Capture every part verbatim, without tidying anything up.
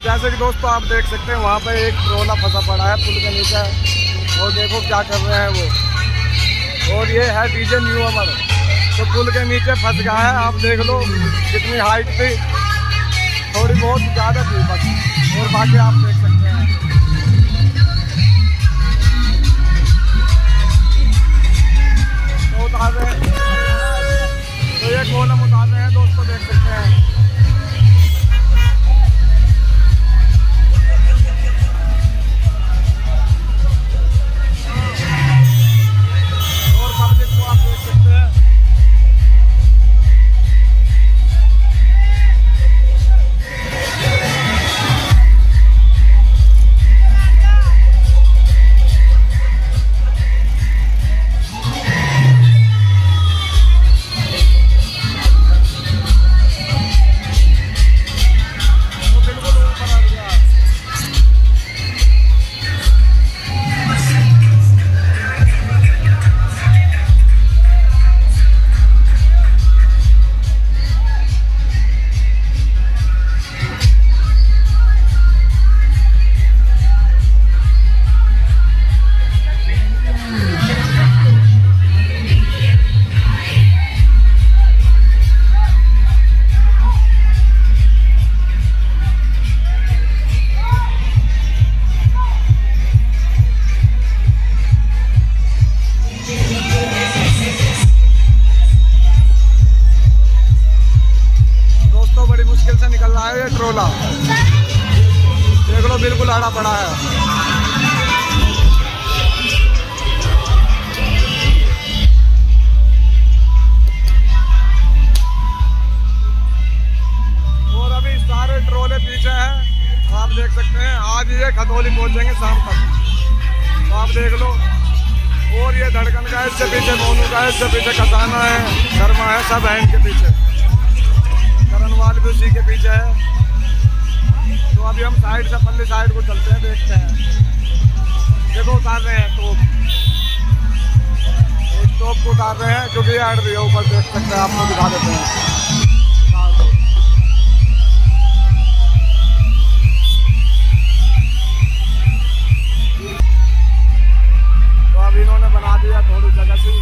जैसे कि दोस्तों आप देख सकते हैं वहाँ पे एक ट्रोला फंसा पड़ा है पुल के नीचे, और देखो क्या कर रहे हैं वो। और ये है डीजे न्यू अमर, तो पुल के नीचे फंस गया है। आप देख लो कितनी हाइट थी, थोड़ी बहुत ज़्यादा थी बस, और बाकी आप देख सकते हैं। तो उतार रहे हैं, तो ये कॉलम उतार रहे हैं दोस्तों, देख सकते हैं। मुश्किल से निकल रहा है ये ट्रोला, देख लो बिल्कुल आड़ा पड़ा है। और अभी सारे ट्रोले पीछे हैं, आप देख सकते हैं। आज ये खतौली पहुंचेंगे शाम तक, तो आप देख लो। और ये धड़कन का है, इससे पीछे मोनू का है, इससे पीछे खजाना है, शर्मा है, सब है इनके पीछे। करणवाल भी उसी के पीछे है। तो अभी हम साइड से पल्ली साइड को चलते हैं, देखते हैं। देखो उतार रहे हैं टोप, एक टोप को उतार रहे हैं क्योंकि ऐड भी है ऊपर, देख सकते हैं। आपको दिखा देते हैं। तो अब इन्होंने बना दिया थोड़ी जगह सी,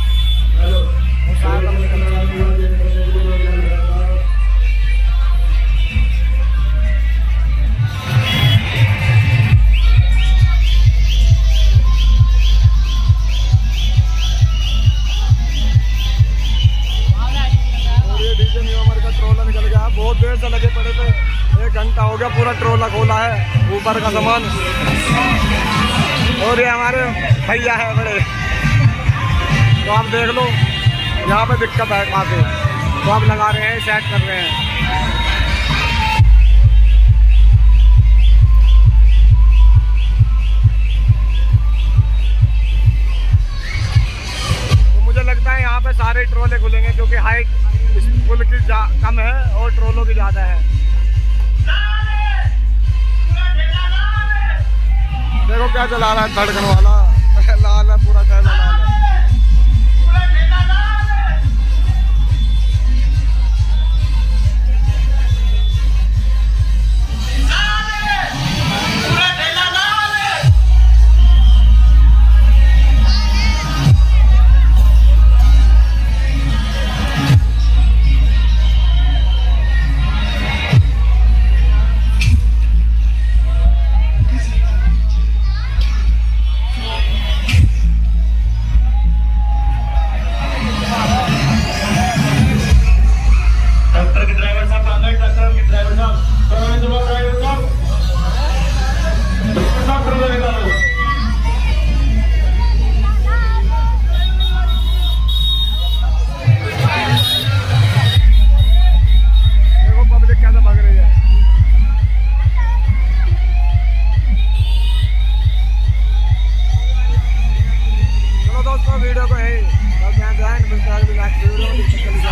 बहुत देर से लगे पड़े थे, एक घंटा हो गया पूरा ट्रोला खोला है ऊपर का सामान। और ये हमारे भैया है बड़े, तो आप देख लो यहाँ पे दिक्कत है काफी, तो आप लगा रहे हैं, सेट कर रहे हैं। तो मुझे लगता है यहाँ पे सारे ट्रोले खुलेंगे क्योंकि हाइट इस पुल की कम है और ट्रोलों की ज़्यादा है। देखो क्या चला रहा है धड़कन वाला, लाल है पूरा ठेला लाल है। वीडियो को है, मिलता है नेक्स्ट वीडियो में।